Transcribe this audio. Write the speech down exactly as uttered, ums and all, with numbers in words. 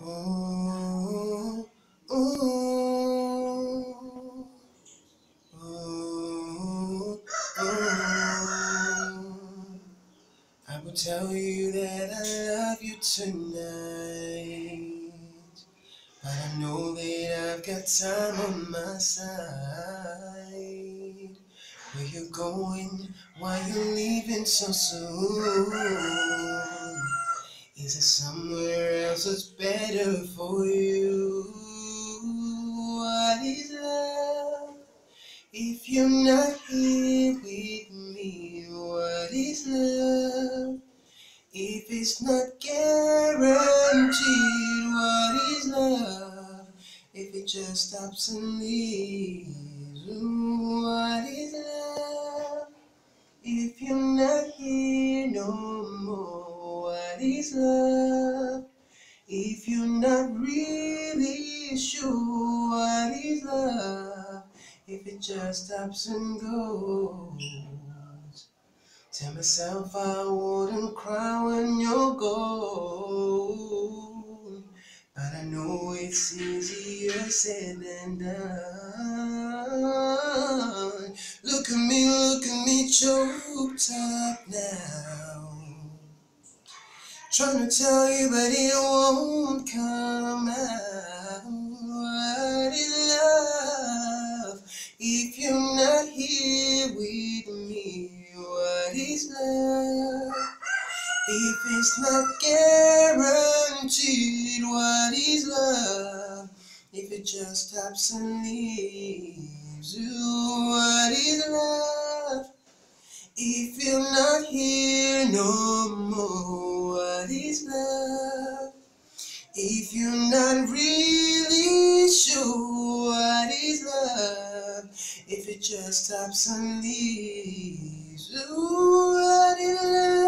Oh, oh, oh, oh. I will tell you that I love you tonight, but I know that I've got time on my side. Where you going? Why you leaving so soon? Is it somewhere else that's better for you? What is love if you're not here with me? What is love if it's not guaranteed? What is love if it just stops and leaves? Ooh, what is love if you're not here no more? What is love if you're not really sure? What is love if it just stops and goes? Tell myself I wouldn't cry when you're gone, but I know it's easier said than done. Look at me, look at me, choked up now. Trying to tell you, but it won't come out. What is love if you're not here with me? What is love if it's not guaranteed? What is love if it just stops and leaves? Ooh, what is love if you're not here no more? What is love if you're not really sure? What is love if it just stops and leaves? Ooh, what is love?